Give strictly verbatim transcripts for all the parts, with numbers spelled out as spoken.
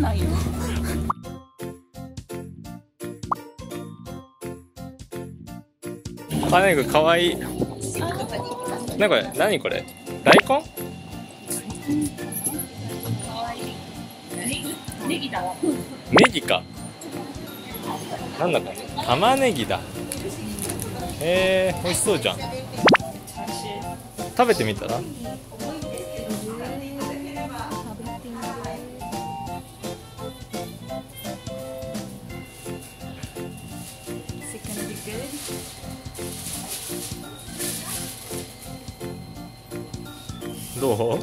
んないよ。 パネグかわいい。なこれ何これ大根？ ネギだ。 ネギか。なんだか玉ねぎだ。へえー、美味しそうじゃん。食べてみたら？どう？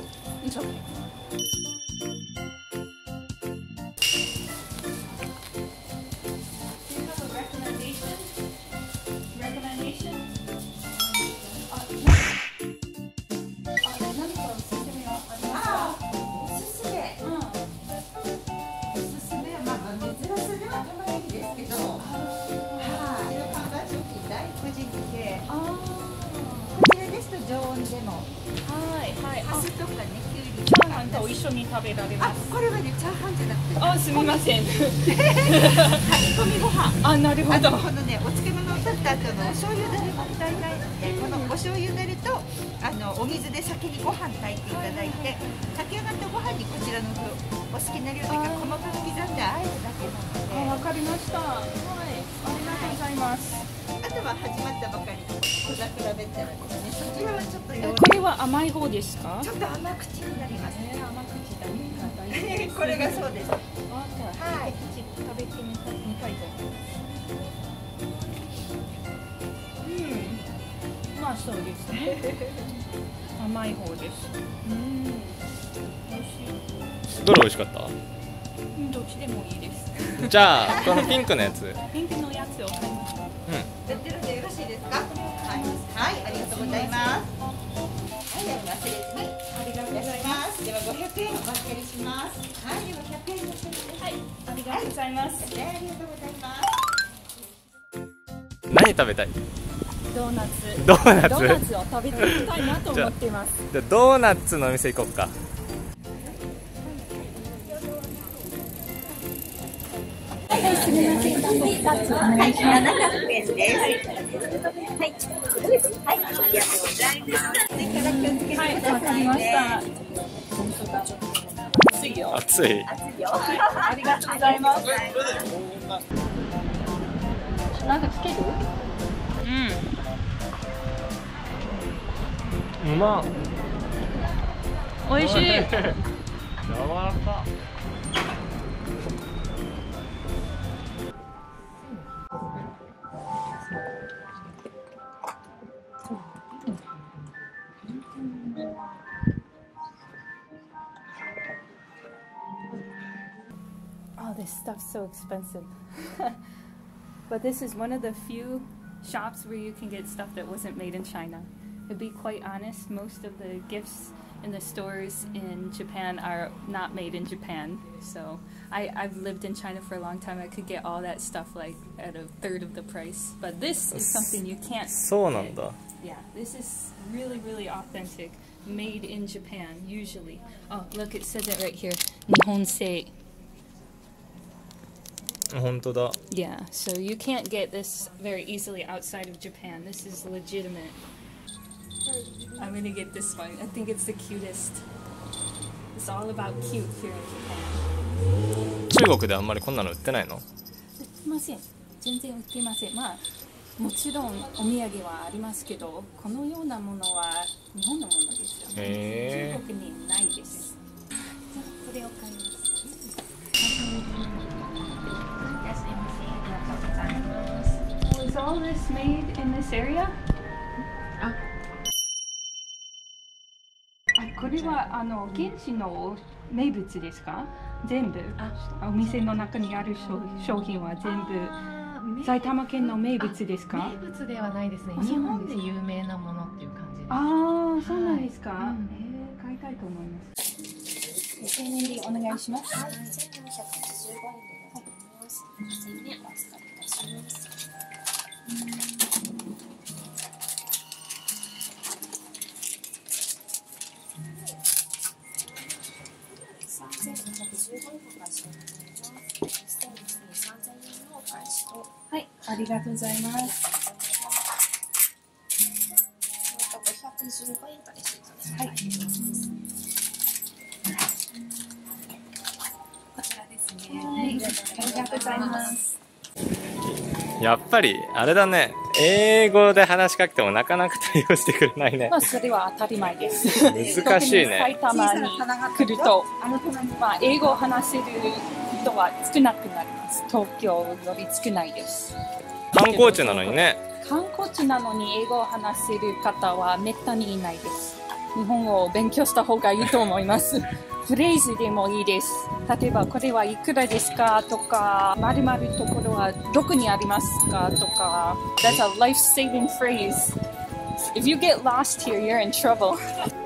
常温でも、 はいはい。 ハスとかね、きゅうりチャーハンと一緒に食べられます。 これはね、チャーハンじゃなくて、 あ、すみません。 炊き込みご飯。 あ、なるほど。 このね、お漬物を取った後のお醤油だれもったいないので、このお醤油だれとあのお水で先にご飯炊いていただいて、炊き上がったご飯にこちらのお好きな料理が細かく刻んであえるだけなので。 あ、わかりました。はい、ありがとうございます。 あとは始まったばかりの小桜べったらですね。そちらはちょっとえ、これは甘い方ですか？ ちょっと甘口になります。 えー、甘口だね。 これがそうです。 あ、じゃあ、はい、食べてみたいみたいと思います。うん、まあそうですね。甘い方です。うん、美味しい。 どれ美味しかった？ うん、どっちでもいいです。 じゃあこのピンクのやつ。 ピンクのやつを買いました。 うん。 やってるんでよろしいですか？はい、はい、ありがとうございます。はい、忘れずにありがとうございます。ではごひゃくえんお預かりします。はい、ではひゃくえんの処理です。 はい、ありがとうございます。 ありがとうございます。 何食べたい？ ドーナツ。 ドーナツ？ ドーナツを食べてみたいなと思っています。 じゃあドーナツのお店行こうか。 はい、すみません。ふたつお願いします。ななひゃくえんです。はい。はい。はい、ありがとうございます。それから気をつけてくださいね。はい、わかりました。 暑いよ。 暑い。 暑いよ。 ありがとうございます。なんかつける？ うん。うまっ。 美味しい。 柔らか。 Oh, this stuff's so expensive. But this is one of the few shops where you can get stuff that wasn't made in China. To be quite honest, most of the gifts in the stores in Japan are not made in Japan. So I, I've lived in China for a long time. I could get all that stuff like at a third of the price. But this is something you can't. そうなんだ。 Yeah, this is really, really authentic. Made in Japan, usually. Oh, look, it says it right here. Nihonsei. 本当だ。 Yeah, so you can't get this very easily outside of Japan. This is legitimate. I'm gonna get this one. I think it's the cutest. It's all about cute here in Japan. 中国であんまりこんなの売ってないの？ 売ってません。全然売ってません。まあもちろんお土産はありますけど、このようなものは日本のものですよね。 へー。 中国にないです。じゃあこれを買います。Was all this made in this area? これはあの現地の名物ですか？全部お店の中にある商品は全部埼玉県の名物ですか？ 名物ではないですね。日本で有名なものっていう感じです。 ああ、そうなんですか。はい、えー、買いたいと思います。ごせんえんでお願いします。はい、せんよんひゃくはちじゅうごえんでございます。ごせんえんお預かりいたします。さんはい、ありがとうございます。はい。こちらですね。はい、ありがとうございます。 やっぱりあれだね、英語で話しかけてもなかなか対応してくれないね。 まあそれは当たり前です。 難しいね。 埼玉に来ると、まあ英語を話せる人は少なくなります。東京より少ないです。 観光地なのにね。 観光地なのに英語を話せる方はめったにいないです。日本語を勉強した方がいいと思います。フレーズでもいいです。例えば、これはいくらですかとか、〇〇ところはどこにありますかとか。That's a life-saving phrase. If you get lost here, you're in trouble.